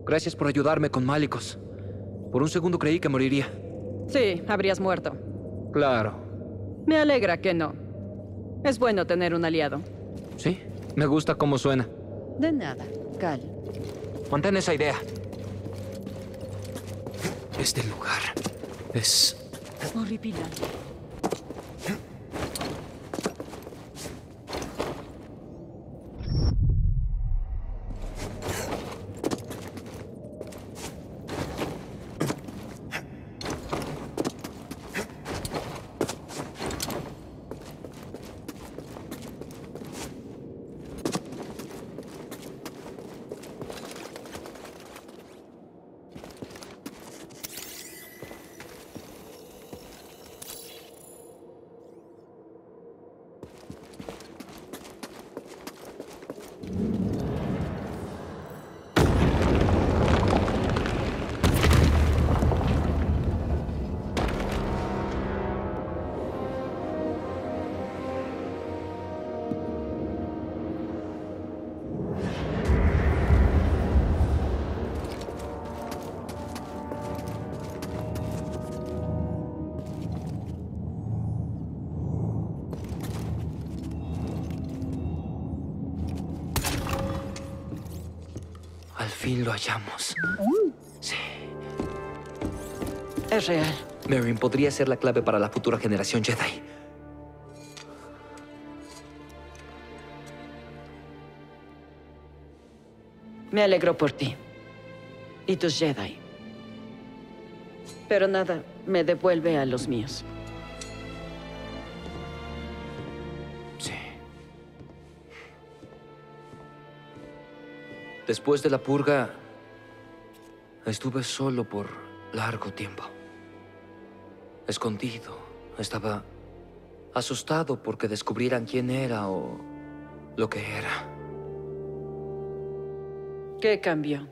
Gracias por ayudarme con Malicos. Por un segundo creí que moriría. Sí, habrías muerto. Claro. Me alegra que no. Es bueno tener un aliado. Sí, me gusta cómo suena. De nada, Cal. Mantén esa idea. Este lugar es... horripilante. Al fin lo hallamos. Sí. Es real. Merrin podría ser la clave para la futura generación Jedi. Me alegro por ti. Y tus Jedi. Pero nada me devuelve a los míos. Sí. Después de la purga, estuve solo por largo tiempo. Escondido. Estaba asustado porque descubrieran quién era o lo que era. ¿Qué cambió?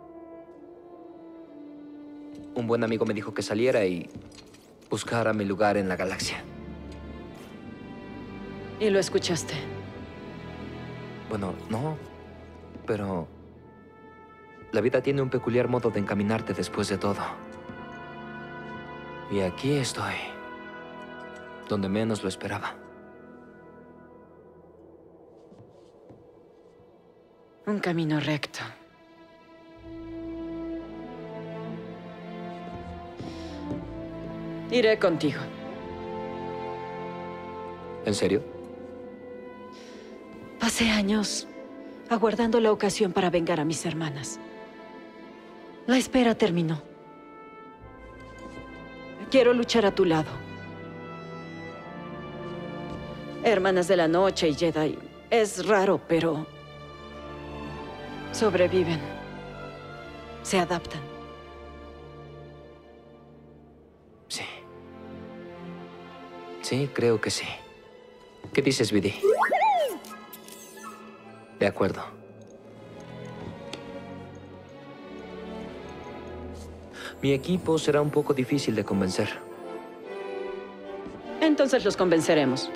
Un buen amigo me dijo que saliera y buscara mi lugar en la galaxia. ¿Y lo escuchaste? Bueno, no, pero la vida tiene un peculiar modo de encaminarte después de todo. Y aquí estoy, donde menos lo esperaba. Un camino recto. Iré contigo. ¿En serio? Pasé años aguardando la ocasión para vengar a mis hermanas. La espera terminó. Quiero luchar a tu lado. Hermanas de la Noche y Jedi. Es raro, pero sobreviven. Se adaptan. Sí. Sí, creo que sí. ¿Qué dices, BD? De acuerdo. Mi equipo será un poco difícil de convencer. Entonces los convenceremos.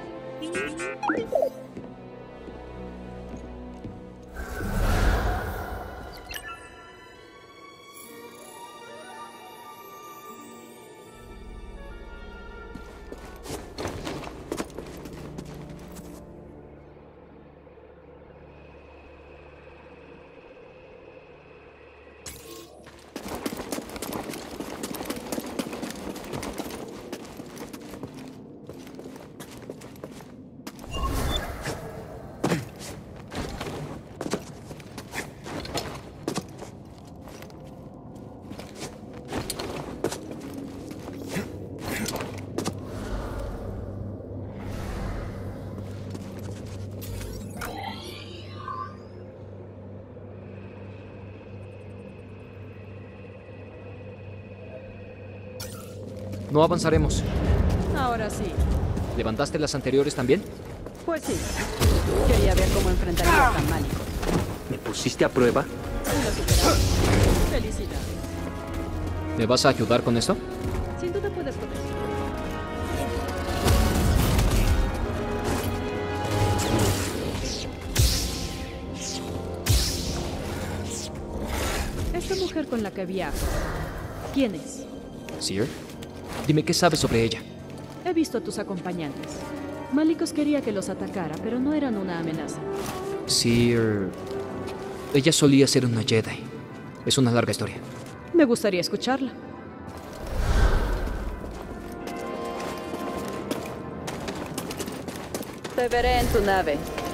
No avanzaremos. Ahora sí. ¿Levantaste las anteriores también? Pues sí. Quería ver cómo enfrentaría a tan Málico. ¿Me pusiste a prueba? Y lo superaste. Felicidades. ¿Me vas a ayudar con eso? Sin duda puedes con eso. Esta mujer con la que viajo, ¿quién es? ¿Seer? Dime qué sabes sobre ella. He visto a tus acompañantes. Malicos quería que los atacara, pero no eran una amenaza. Seer... Ella solía ser una Jedi. Es una larga historia. Me gustaría escucharla. Te veré en tu nave.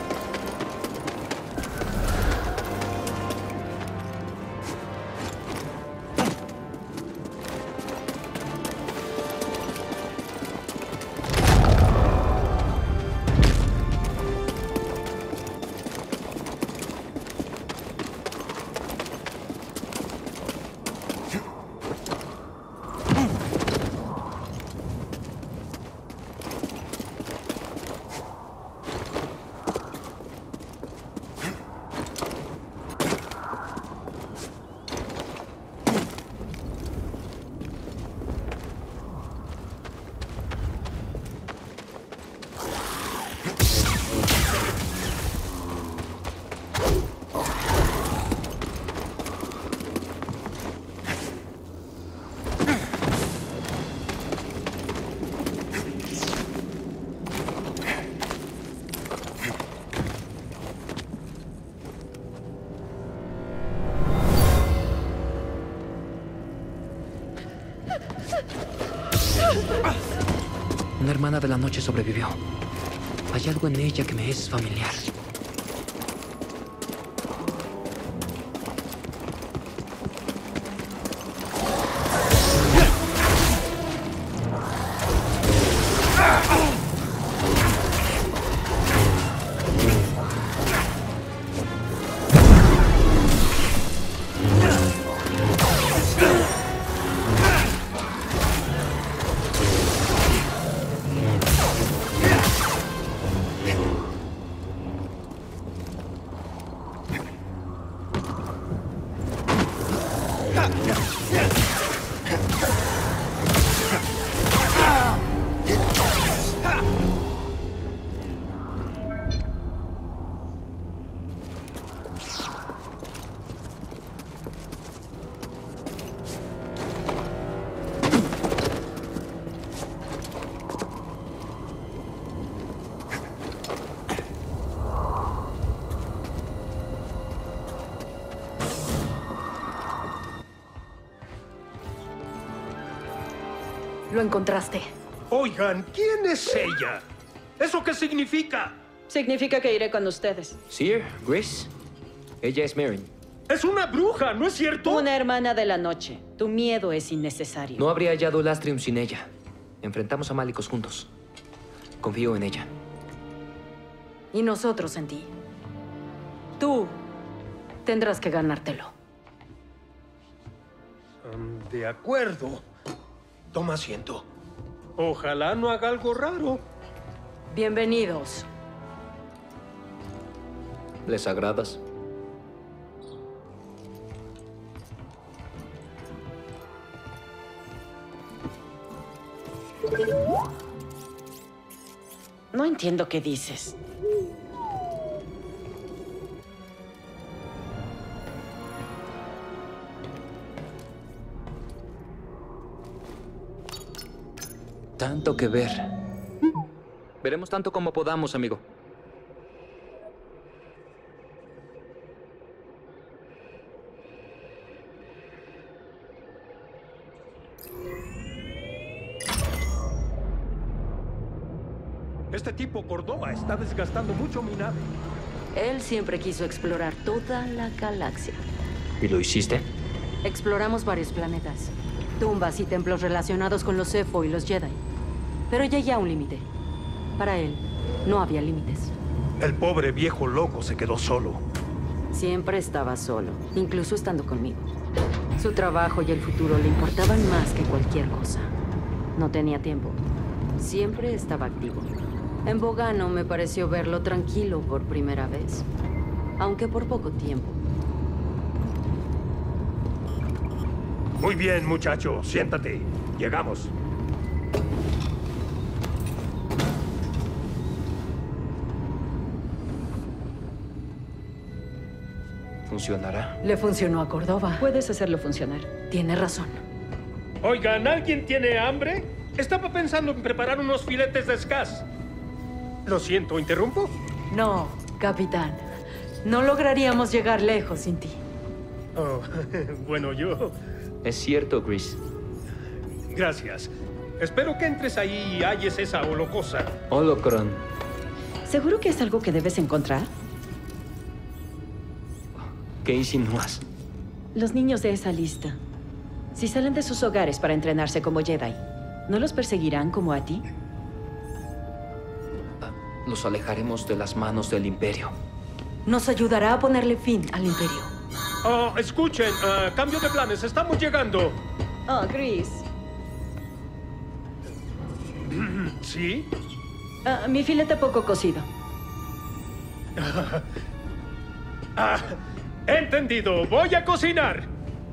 Una hermana de la noche sobrevivió. Hay algo en ella que me es familiar. Lo encontraste. Oigan, ¿quién es ella? ¿Eso qué significa? Significa que iré con ustedes. Seer, Grace. Ella es Merrin. Es una bruja, ¿no es cierto? Una hermana de la noche. Tu miedo es innecesario. No habría hallado el Astrium sin ella. Enfrentamos a Malicos juntos. Confío en ella. Y nosotros en ti. Tú tendrás que ganártelo. De acuerdo. Toma asiento. Ojalá no haga algo raro. Bienvenidos. ¿Les agradas? No entiendo qué dices. Tanto que ver. Veremos tanto como podamos, amigo. Este tipo Córdoba está desgastando mucho mi nave. Él siempre quiso explorar toda la galaxia. ¿Y lo hiciste? Exploramos varios planetas, tumbas y templos relacionados con los Zeffo y los Jedi. Pero llegué a un límite. Para él, no había límites. El pobre viejo loco se quedó solo. Siempre estaba solo, incluso estando conmigo. Su trabajo y el futuro le importaban más que cualquier cosa. No tenía tiempo. Siempre estaba activo. En Bogano me pareció verlo tranquilo por primera vez, aunque por poco tiempo. Muy bien, muchacho. Siéntate. Llegamos. ¿Funcionará? Le funcionó a Córdoba. Puedes hacerlo funcionar. Tiene razón. Oigan, ¿alguien tiene hambre? Estaba pensando en preparar unos filetes de Skaz. Lo siento, ¿interrumpo? No, capitán. No lograríamos llegar lejos sin ti. Oh, bueno, yo... Es cierto, Gris. Gracias. Espero que entres ahí y halles esa holocosa. Holocron. ¿Seguro que es algo que debes encontrar? ¿Qué insinúas? Los niños de esa lista. Si salen de sus hogares para entrenarse como Jedi, ¿no los perseguirán como a ti? Los alejaremos de las manos del Imperio. Nos ayudará a ponerle fin al Imperio. Oh, escuchen, cambio de planes, estamos llegando. Oh, Gris. ¿Sí? Mi filete poco cocido. Entendido, voy a cocinar.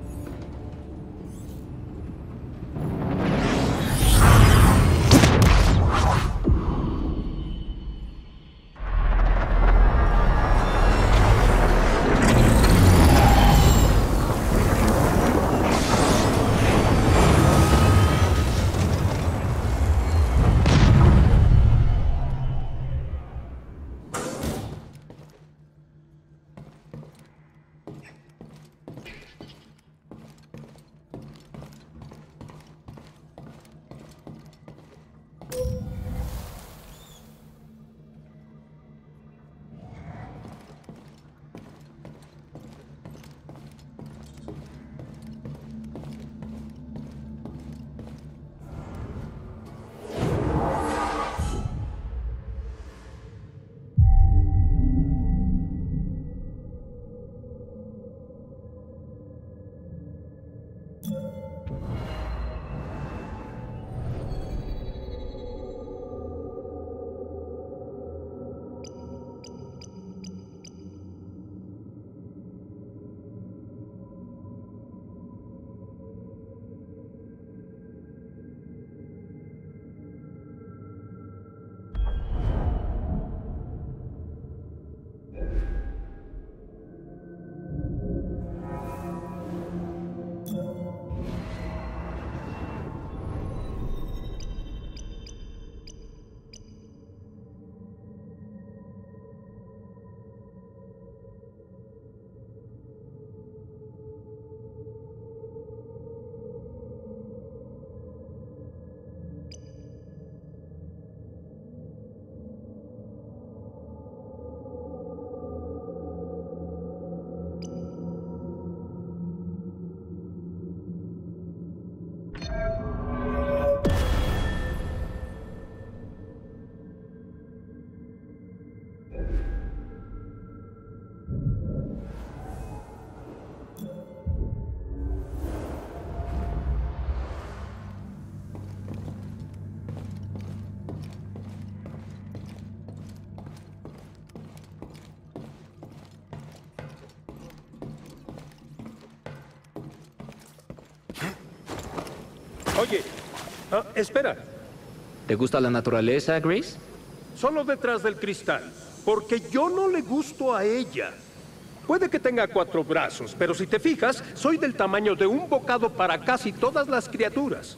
Oye, espera. ¿Te gusta la naturaleza, Grace? Solo detrás del cristal, porque yo no le gusto a ella. Puede que tenga 4 brazos, pero si te fijas, soy del tamaño de un bocado para casi todas las criaturas.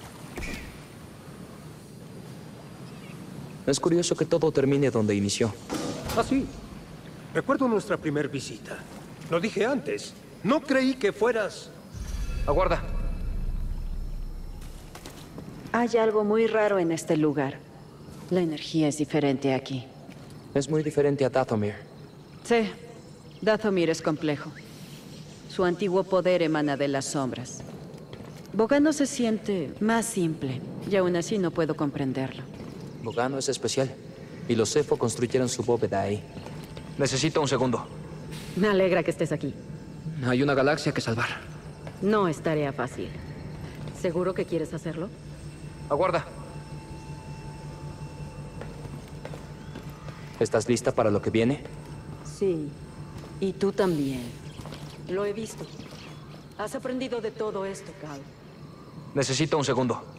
Es curioso que todo termine donde inició. Ah, sí. Recuerdo nuestra primera visita. Lo dije antes. No creí que fueras... Aguarda. Hay algo muy raro en este lugar. La energía es diferente aquí. Es muy diferente a Dathomir. Sí, Dathomir es complejo. Su antiguo poder emana de las sombras. Bogano se siente más simple, y aún así no puedo comprenderlo. Bogano es especial, y los Zeffo construyeron su bóveda ahí. Necesito un segundo. Me alegra que estés aquí. Hay una galaxia que salvar. No es tarea fácil. ¿Seguro que quieres hacerlo? Aguarda. ¿Estás lista para lo que viene? Sí. Y tú también. Lo he visto. Has aprendido de todo esto, Cal. Necesito un segundo.